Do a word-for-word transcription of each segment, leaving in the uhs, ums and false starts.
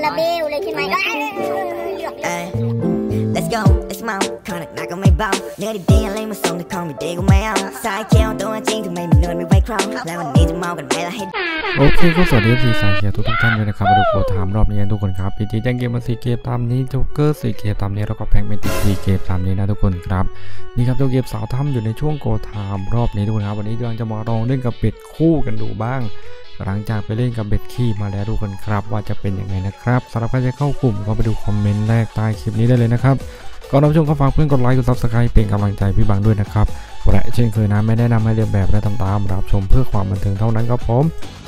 ละเบลเลยใช่ไหมก็ Let's go Let's mount ขอหนักหนักก็ไม่เบาเนื้อดีๆอะไรมาส่งแต่ของไม่ดีก็ไม่เอาสายเขียวตัวจริงทำไมมันนวลไม่ไหวครองแล้ววันนี้จะเมากันไหมล่ะให้โอเคก็สวัสดีพี่สายเขียวทุกท่านเลยนะครับมาดูโปรถามรอบนี้ทุกคนครับพีจีแจ้งเกมมาสี่เกมตามนี้โจ๊กเกอร์สี่เกมตามนี้แล้วก็แพ็กเมติกสี่เกมตามนี้นะทุกคนครับนี่ครับโจ๊กเกมสาวถ้ำอยู่ในช่วงโกไทม์รอบนี้ทุกคนครับวันนี้เราจะมาลองเล่นกับเป็ดคู่กันดูบ้างหลังจากไปเล่นกับเบ็ดขี้มาแล้วทุกคนครับว่าจะเป็นยังไงนะครับสำหรับใครจะเข้ากลุ่มก็ไปดูคอมเมนต์แรกใต้คลิปนี้ได้เลยนะครับก่อนรับชมก็ฝากเพื่อนกดไลค์กดซับสไครป์เป็นกำลังใจพี่บังด้วยนะครับและเช่นเคยนะไม่แนะนำให้เรียนแบบและทำตามรับชมเพื่อความบันเทิงเท่านั้นครับผม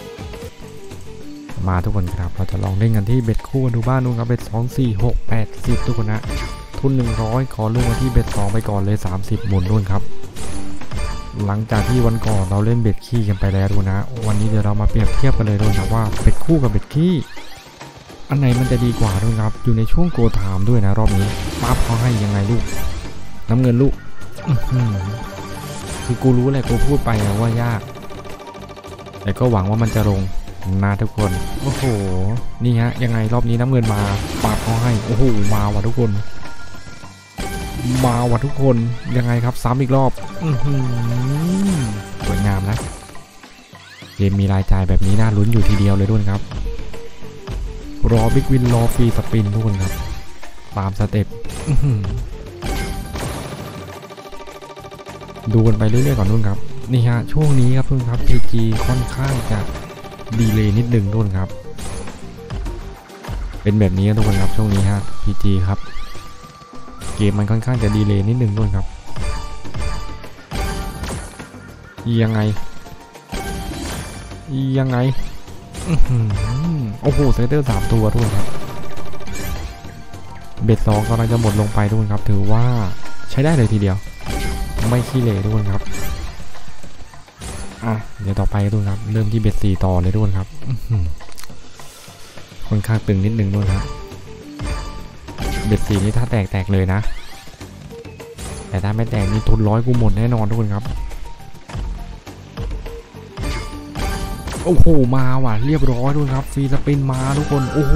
มาทุกคนครับเราจะลองเล่นกันที่เบ็ดคู่กันดูบ้านนู้นครับเบ็ดสองสี่หกแปดสิบทุกคนนะทุนหนึ่งร้อยขอเลือกมาที่เบ็ดสองไปก่อนเลยสามสิบหมุนนู่นครับหลังจากที่วันก่อนเราเล่นเบ็ดขี้กันไปแล้วดูนะวันนี้เดี๋ยวเรามาเปรียบเทียบกันเลยดูนะว่าเบ็ดคู่กับเบ็ดขี้อันไหนมันจะดีกว่าดูครับอยู่ในช่วงโกไทม์ด้วยนะรอบนี้ปั๊บเขาให้ยังไงลูกน้ำเงินลูกคือกูรู้แหละกูพูดไปว่ายากแต่ก็หวังว่ามันจะลงนะทุกคนโอ้โหนี่ฮะยังไงรอบนี้น้ำเงินมาปั๊บเขาให้โอ้โหมาว่ะทุกคนมาว่ะทุกคนยังไงครับซ้ำอีกรอบสวยงามนะเกมมีรายจ่ายแบบนี้น่าลุ้นอยู่ทีเดียวเลยด้วยครับรอบิ๊กวินรอฟรีสปินทุกคนครับตามสเต็ปดูกันไปเรื่อยๆก่อนทุกคนครับนี่ฮะช่วงนี้ครับทุกคนครับ พี จี ค่อนข้างจะดีเลย์นิดนึงทุกคนครับเป็นแบบนี้ทุกคนครับช่วงนี้ฮะ พี จี ครับเกมมันค่อนข้างจะดีเลย์นิดนึงด้วยครับยังไงยังไงโอ้โหเซตเตอร์สามตัวด้วยครับเบ็ดสองกำลังจะหมดลงไปด้วยครับถือว่าใช้ได้เลยทีเดียวไม่ขี้เหร่ด้วยครับอ่ะเดี๋ยวต่อไปด้วยครับเริ่มที่เบ็ดสี่ต่อเลยด้วยครับค่อนข้างตึงนิดนึงด้วยครับเบ็ดสี่นี่ถ้าแตกแตกเลยนะแต่ถ้าไม่แตกนี่ทุนร้อยกูหมดแน่นอนทุกคนครับโอ้โหมาว่ะเรียบร้อยด้วยครับฟรีสปินมาทุกคนโอ้โห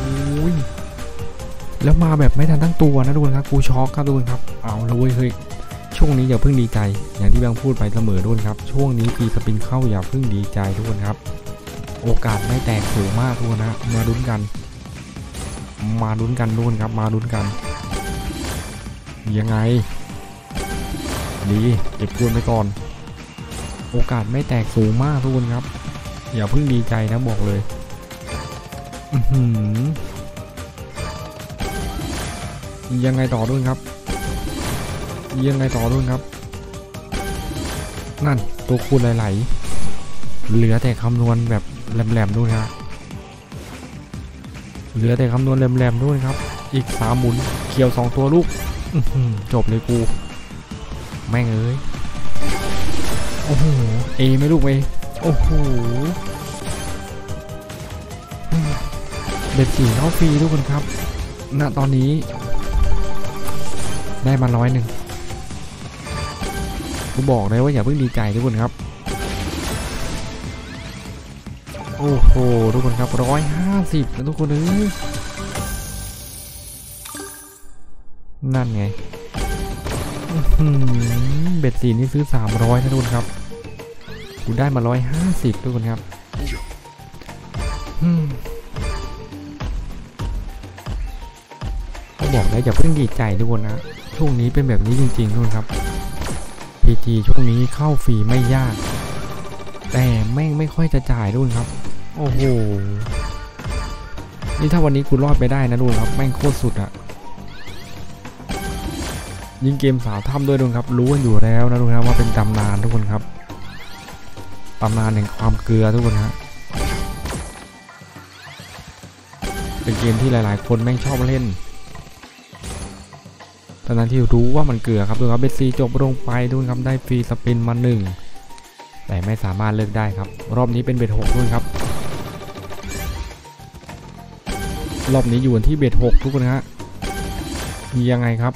แล้วมาแบบไม่ทันตั้งตัวนะทุกคนครับกูช็อกครับทุกคนครับเอาเลยเฮ้ยช่วงนี้อย่าเพิ่งดีใจอย่างที่แบงค์พูดไปเสมอด้วยครับช่วงนี้ฟรีสปินเข้าอย่าเพิ่งดีใจทุกคนครับโอกาสไม่แตกสูงมากทุกคนนะมาลุ้นกันมาลุ้นกันทุกคนครับมาลุ้นกันยังไงดีเก็บพูดไปก่อนโอกาสไม่แตกสูงมากทุกคนครับอย่าเพิ่งดีใจนะบอกเลยยังไงต่อด้วยครับยังไงต่อด้วยครับนั่นตัวคูณไหลๆเหลือแต่คำนวณแบบแหลมๆด้วยนะเหลือแต่คำนวณแหลมๆด้วยครับอีกสามหมุนเขียวสองตัวลูกจบเลยกูแม่งเอ้ยโอ้โหเอไม่ลูกเอโอ้โหเบ็ดสี่เข้าฟรีทุกคนครับณตอนนี้ได้มาร้อยหนึ่งกูบอกเลยว่าอย่าเพิ่งดีใจทุกคนครับโอ้โหทุกคนครับร้อยห้าสิบนะทุกคนเอ้ยนั่นไงเบ็ดสี่นี่ซื้อสามร้อยนะทุกคนครับกูได้มาร้อยห้าสิบทุกคนครับก็บอกแล้วอย่าเพิ่งดีใจทุกคนนะช่วงนี้เป็นแบบนี้จริงๆทุกคนครับ พี จี ช่วงนี้เข้าฟรีไม่ยากแต่แม่งไม่ค่อยจะจ่ายด้วยครับโอ้โหนี่ถ้าวันนี้กูรอดไปได้นะทุกคนครับแม่งโคตรสุดอะยิงเกมสาวถ้ำด้วยทุกคนครับรู้กันอยู่แล้วนะทุกคนครับว่าเป็นตำนานทุกคนครับตำนานแห่งความเกลือทุกคนฮะเป็นเกมที่หลายๆคนแม่งชอบเล่นตอนนั้นที่รู้ว่ามันเกลือครับทุกคนครับเบสซีจบลงไปทุกคนครับได้ฟรีสปินมาหนึ่งแต่ไม่สามารถเลิกได้ครับรอบนี้เป็นเบ็ดหกด้วยครับรอบนี้อยู่ที่เบ็ดหกทุกคนฮะยังไงครับ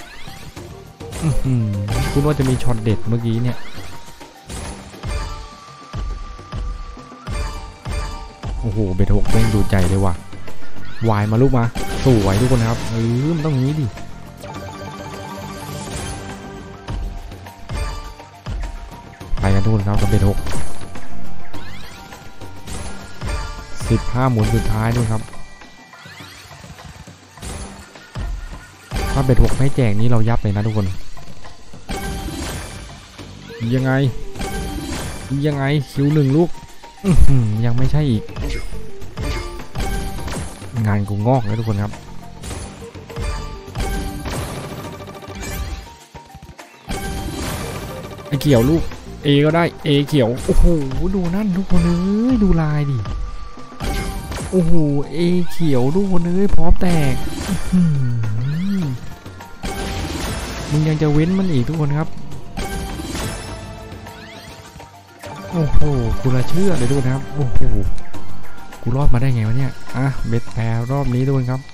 คุณว่าจะมีช็อตเด็ดเมื่อกี้เนี่ยโอ้โหเบ็ดหกแม่งดูใจเลยว่ะวายมาลูกมาสวยทุกคนครับเออมันต้องอย่างนี้ดิไปกันทุกคนครับกับเบ็ดหกสิบห้าหมุนสุดท้ายด้วยครับถ้าเบ็ดหกไม่แจกนี้เรายับเลยนะทุกคนยังไงยังไงคิวหนึ่งลูกยังไม่ใช่อีกงานกูงอกเลยทุกคนครับไอเขียวลูกเอก็ได้เอเขียวโอ้โหดูนั่นทุกคนเอ้ยดูลายดิโอ้โหเอเขียวทุกคนเอ้ยพร้อมแตกมึงยังจะเว้นมันอีกทุกคนครับโอ้โหกูละเชื่อเลยทุกคนครับโอ้โหกูรอดมาได้ไงวะเนี่ยอ่ะเบ็ดแปรรอบนี้ทุกคนครับ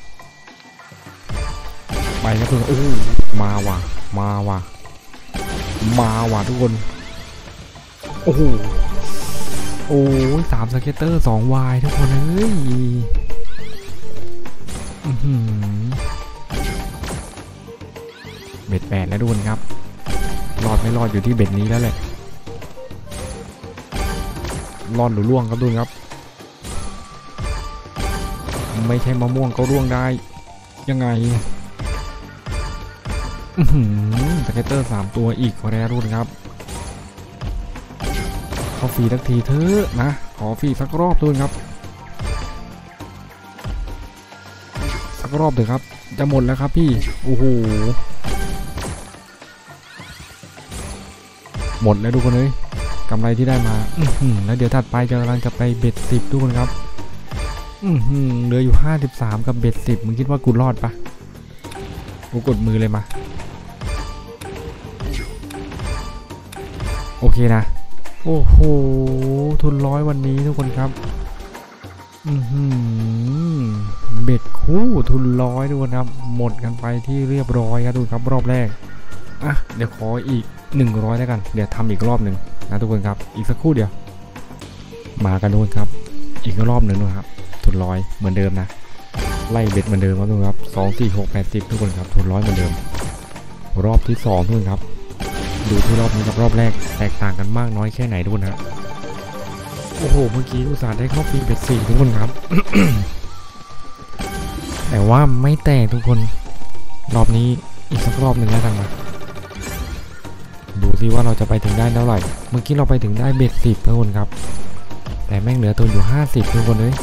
ไปครับทุกคนโอ้มาว่ะมาว่ะมาว่ะทุกคนโอ้โหโอ้ยสามสเก็ตเตอร์สองวายทุกคนเอ้ยเบ็ดแปดแล้วทุกคนครับรอดไม่รอดอยู่ที่เบ็ดนี้แล้วแหละรอดหรือล่วงครับทุกคนครับไม่ใช่มะม่วงก็ร่วงได้ยังไงสเก็ตเตอร์สามตัวอีกแล้วทุกคนครับขอฟรีสักทีเถอะนะขอฟรีสักรอบทุกคนครับสักรอบเถอะครับจะหมดแล้วครับพี่โอ้โหหมดแล้วทุกคนเลยกำไรที่ได้มาแล้วเดี๋ยวถัดไปจะกำลังจะไปเบ็ดสิบทุกคนครับเหลืออยู่ห้าสิบสามกับเบ็ดสิบมึงคิดว่ากูรอดปะกูกดมือเลยมาโอเคนะโอ้โหทุนร้อยวันนี้ทุกคนครับอืมเบ็ดคู่ทุนร้อยทุกคนครับหมดกันไปที่เรียบร้อยครับทุกคนครับรอบแรกอ่ะเดี๋ยวขออีกหนึ่งร้อยแล้วกันเดี๋ยวทำอีกรอบหนึ่งนะทุกคนครับอีกสักครู่เดียวมากันทุกคนครับอีกรอบหนึ่งนะครับทุนร้อยเหมือนเดิมนะไล่เบ็ดเหมือนเดิมครับทุกคนครับสองสี่หกแปดสิบทุกคนครับทุนร้อยเหมือนเดิมรอบที่สองทุกคนครับดูที่รอบนี้กับรอบแรกแตกต่างกันมากน้อยแค่ไหนทุกคนครับโอ้โหเมื่อกี้อุตส่าห์ได้เข้าฟรีเบ็ดสี่ทุกคนครับ แต่ว่าไม่แตกทุกคนรอบนี้อีกสักรอบหนึ่งแล้วกันมาดูซิว่าเราจะไปถึงได้เท่าไหร่เมื่อกี้เราไปถึงได้เบ็ดสิบทุกคนครับแต่แม่งเหลือตัวอยู่ห้าสิบทุกคนเลย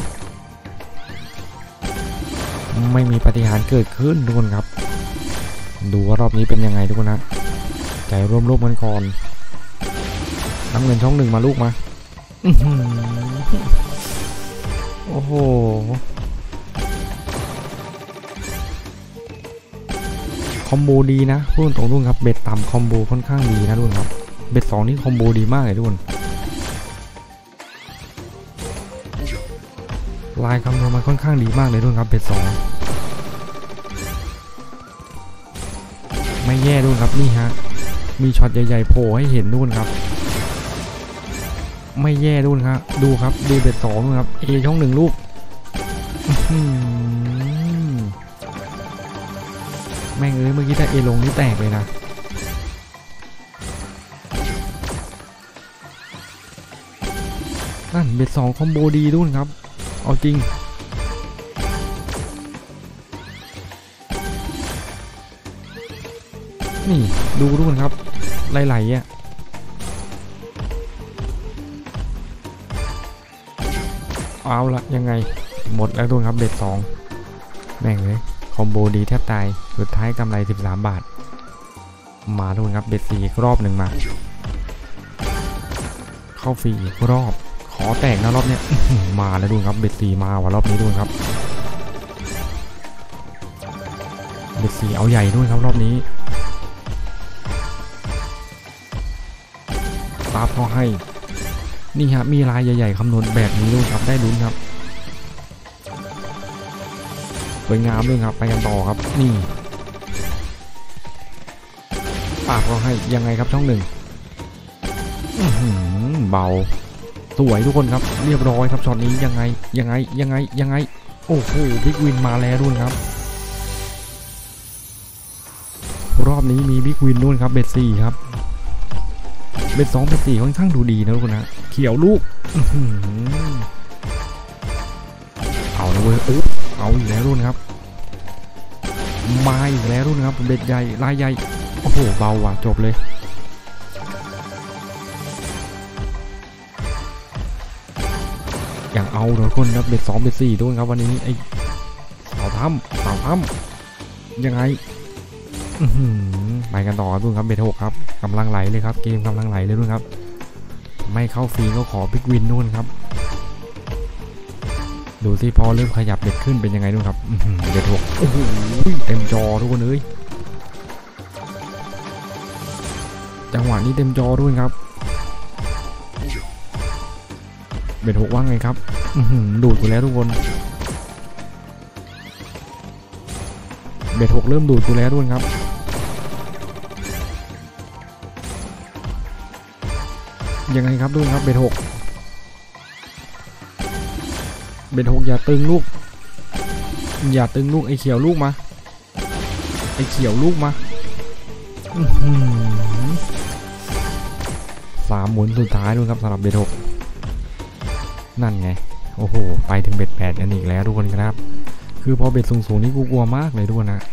ไม่มีปาฏิหาริย์เกิดขึ้นทุกคนครับดูว่ารอบนี้เป็นยังไงทุกคนนะใจร่วมรูปกันก่อนน้ำเงินช่องหนึ่งมาลูกมาโอ้โหคอมโบดีนะพูดตรงๆครับเบ็ดต่ำคอมโบค่อนข้างดีนะทุกคนครับเบ็ดสองนี่คอมโบดีมากเลยทุกคนลายคำนวณมันค่อนข้างดีมากเลยทุกคนครับเบ็ดสองไม่แย่ด้วยครับนี่ฮะมีช็อตใหญ่ๆโผล่ให้เห็นด้วยครับไม่แย่ด้วยครับดูครับดูเบ็ดสองครับเอช่องหนึ่งลูกแม่งเอ้ยเมื่อกี้ถ้าเอลงนี่แตกเลยนะนั่นเบ็ดสองคอมโบดีด้วยครับเอาจริงนี่ดูทุกคนครับไหลๆอ่ะเอาละยังไงหมดแล้วทุกคนครับเบ็ดสองแม่งเลยคอมโบดีแทบตายสุดท้ายกำไรสิบสามบาทมาทุกคนครับเบ็ดสี่รอบหนึ่งมาเข้าฟรีอีกรอบขอแตกนะรอบเนี้ยมาแล้วดูครับเบ็ดสี่มาว่ะรอบนี้ดูครับเบ็ดสี่เอาใหญ่ด้วยครับรอบนี้ปั๊บเขาให้นี่ครับมีลายใหญ่ๆคำนวณแบบนี้ด้วยครับได้ลุ้นครับสวยงามด้วยครับไปกันต่อครับนี่ปั๊บเขาให้ยังไงครับช่องหนึ่งเบาสวยทุกคนครับเรียบร้อยครับช็อตนี้ยังไงยังไงยังไงยังไงโอ้โหบิ๊กวินมาแล้วด้วยครับรอบนี้มีบิ๊กวินด้วยครับเบ็ดสี่ครับเบ็ดสองเบ็ดสี่ค่อนข้างดูดีนะทุกคนนะเขียวลูกเอาแล้วเว้ยโอ้เอาอีกแล้วด้วยครับมาอีกแล้วด้วยครับเบ็ดใหญ่ลายใหญ่โอ้โหเบาว่ะจบเลยอย่างเอาทุกคนครับเบ็ดสองเบ็ดสี่ด้วยครับวันนี้ไอ้สาวถ้ำสาวถ้ำยังไงไปกันต่อด้วยครับเบ็ดหกครับกำลังไหลเลยครับเกมกำลังไหลเลยด้วยครับไม่เข้าฟรีก็ขอบิ๊กวินนู่นครับดูสิพอเริ่มขยับเบ็ดขึ้นเป็นยังไงด้วยครับเบ็ดหกโอ้โหเต็มจอทุกคนเลยจังหวะนี้เต็มจอด้วยครับเบ็ดหกว่าไงครับดูดกูแล้วทุกคนเบ็ดหกเริ่มดูดกูแล้วด้วยครับยังไงครับด้วยครับเบ็ดหกเบ็ดหกอย่าตึงลูกอย่าตึงลูกไอ้เขียวลูกมาไอ้เขียวลูกมาสามหมุนสุดท้ายด้วยครับสำหรับเบ็ดหกนั่นไงโอ้โหไปถึงเบ็ดแปดกันอีกแล้วทุกคนครับคือพอเบ็ดสูงๆนี่กูกลัวมากเลยทุกคนนะ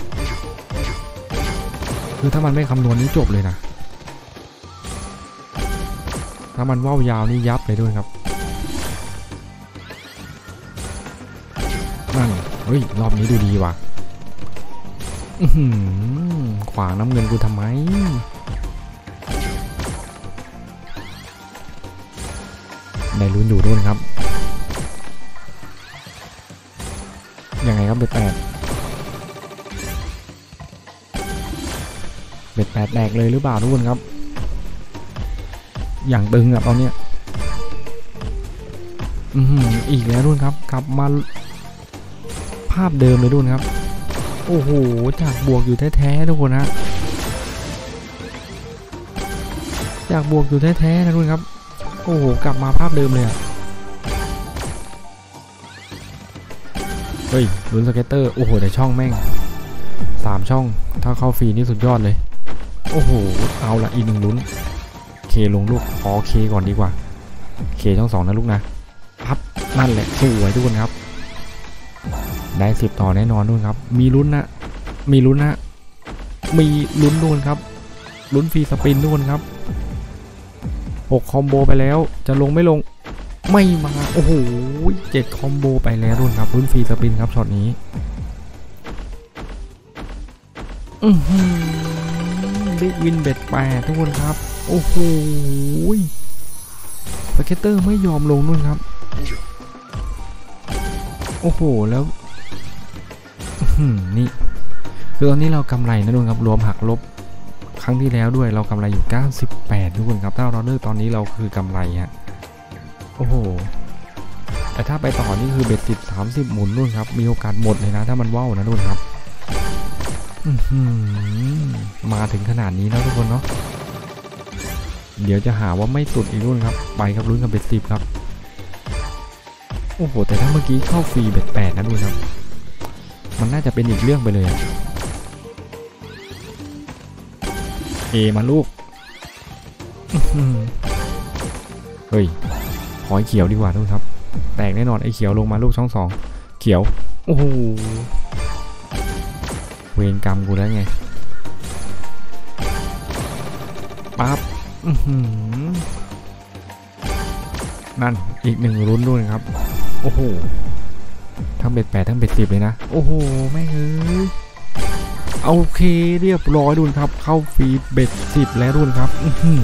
คือถ้ามันไม่คำนวณนี้จบเลยนะถ้ามันว่ายาวนี่ยับเลยด้วยครับนั่นเฮ้ยรอบนี้ดูดีว่ะขวางน้ำเงินกูทำไมได้ลุ้นอยู่ด้วยครับยังไงครับเบ็ดแปดเบ็ดแปดแตกเลยหรือเปล่าทุกคนครับอย่างตึงอ่ะตอนเนี้ยอืออีกแล้วด้วยครับกลับมาภาพเดิมเลยด้วยครับโอ้โหจากบวกอยู่แท้ๆทุกคนฮะจากบวกอยู่แท้ๆนะทุกคนครับโอ้โหกลับมาภาพเดิมเลยอ่ะเฮ้ยลุ้นสเก็ตเตอร์โอ้โหแต่ช่องแม่งสามช่องถ้าเข้าฟรีนี่สุดยอดเลยโอ้โหเอาละอีกหนึ่งลุ้นเคลงลูกขอเคก่อนดีกว่าเคช่องสองนะลูกนะพับนั่นแหละสวยทุกคนครับได้สิบต่อแน่นอนด้วยครับมีลุ้นนะมีลุ้นนะมีลุ้นด้วยครับลุ้นฟรีสปินด้วยครับหกคอมโบไปแล้วจะลงไม่ลงไม่มาโอ้โหเจ็ดคอมโบไปแล้วด้วยครับลุ้นฟรีสปินครับช็อตนี้อือหือบิ๊กวินเบ็ดแปดทุกคนครับโอ้โหสเก็ตเตอร์ไม่ยอมลงนู่นครับโอ้โหแล้วนี่คือตอนนี้เรากำไรนะทุกคนครับรวมหักลบครั้งที่แล้วด้วยเรากำไรอยู่เก้าสิบแปดทุกคนครับถ้าเราเลิกตอนนี้เราคือกำไรฮะโอ้โหแต่ถ้าไปต่อนี่คือเบ็ดสิบสามสิบหมุนนู่นครับมีโอกาสหมดเลยนะถ้ามันว่าวนะทุกคนครับมาถึงขนาดนี้แล้วทุกคนเนาะเดี๋ยวจะหาว่าไม่สุดอีกรุ่นครับไปครับลุ้นกับเบ็ดสิบครับโอ้โหแต่ถ้าเมื่อกี้เข้าฟรีเบ็ดแปดนะทุกคนครับมันน่าจะเป็นอีกเรื่องไปเลยเอมาลูกเฮ้ยขอไอ้เขียวดีกว่าทุกคนครับแตกแน่นอนไอ้เขียวลงมาลูกช่องสองเขียวโอ้โหเวรกรรมกูแล้วไงปั๊บนั่นอีกหนึ่งลุ้นด้วยครับโอ้โหทั้งเบ็ดแปดทั้งเบ็ดสิบเลยนะโอ้โหแม่งเอ้ยโอเคเรียบร้อยดุนครับเข้าฟรีเบ็ดสิบแล้วดุนครับ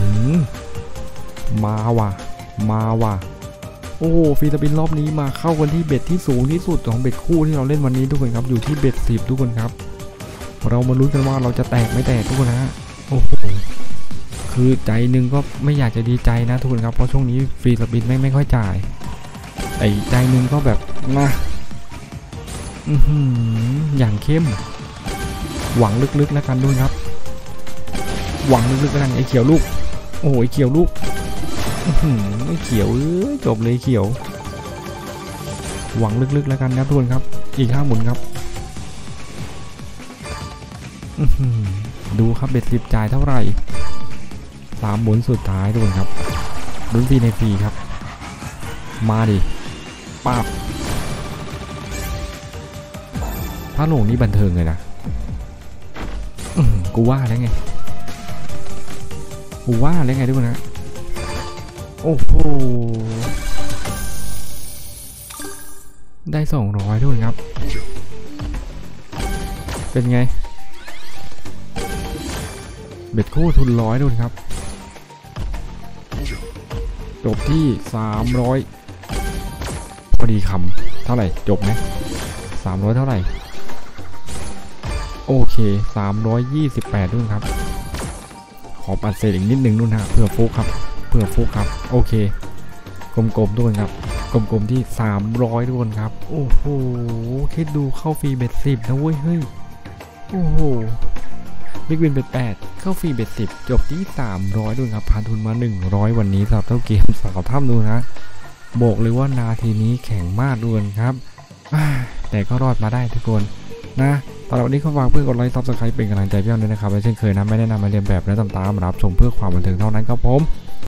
มาว่ะมาว่ะโอ้โหฟรีสปินรอบนี้มาเข้ากันที่เบ็ดที่สูงที่สุดของเบ็ดคู่ที่เราเล่นวันนี้ทุกคนครับอยู่ที่เบ็ดสิบทุกคนครับเรามาลุ้นกันว่าเราจะแตกไม่แตกทุกคนนะโอ้โหคือใจหนึ่งก็ไม่อยากจะดีใจนะทุกคนครับเพราะช่วงนี้ฟรีสปินไม่ไม่ค่อยจ่ายไอ้ใจหนึ่งก็แบบนะอย่างเข้มหวังลึกๆแล้วกันด้วยครับหวังลึกๆแล้วกันไอ้เขียวลูกโอ้โหไอ้เขียวลูกไอ้เขียวเอ้ยจบเลยเขียวหวังลึกๆแล้วกันนะทุกคนครับอีกห้าหมุนครับดูครับเบ็ดสิบจ่ายเท่าไหร่สามหมุนสุดท้ายทุกคนครับลุ้นฟรีในฟรีครับมาดิป้าบพระโหลงนี่บันเทิงเลยนะกูว่าแล้วไงกูว่าแล้วไงทุกคนนะโอ้โหได้สองร้อยทุกคนครับเป็นไงเบ็ดคู่ทุนร้อยทุกคนครับจบที่สามร้อยพอดีคำเท่าไหร่จบไหมสามร้อยเท่าไหร่โอเคสามร้อยยี่สิบแปดด้วยครับขอปัดเศษอีกนิดนึงนู่นฮะเพื่อฟุกครับเพื่อฟุกครับโอเคกลมๆด้วยครับกลมๆที่สามร้อยด้วยครับโอ้โหคิดดูเข้าฟรีเบ็ดสิบนะเว้ยเฮ้ยโอ้โหบิ๊กวินเบ็ดแปดเข้าฟรีเบ็ดสิบจบที่สามร้อยด้วยครับผ่านทุนมาหนึ่งร้อยวันนี้สำหรับเท่าเกมสาวถ้ำดูนะบอกเลยว่านาทีนี้แข็งมากด้วยครับแต่ก็รอดมาได้ทุกคนนะตอนวันนี้ก็ฝากเพื่อนกดไลค์ซับสไครป์เป็นกำลังใจพี่อ้อมด้วยนะครับและเช่นเคยนะไม่ได้นำมาเรียนแบบและตามๆรับชมเพื่อความบันเทิงเท่านั้นครับผม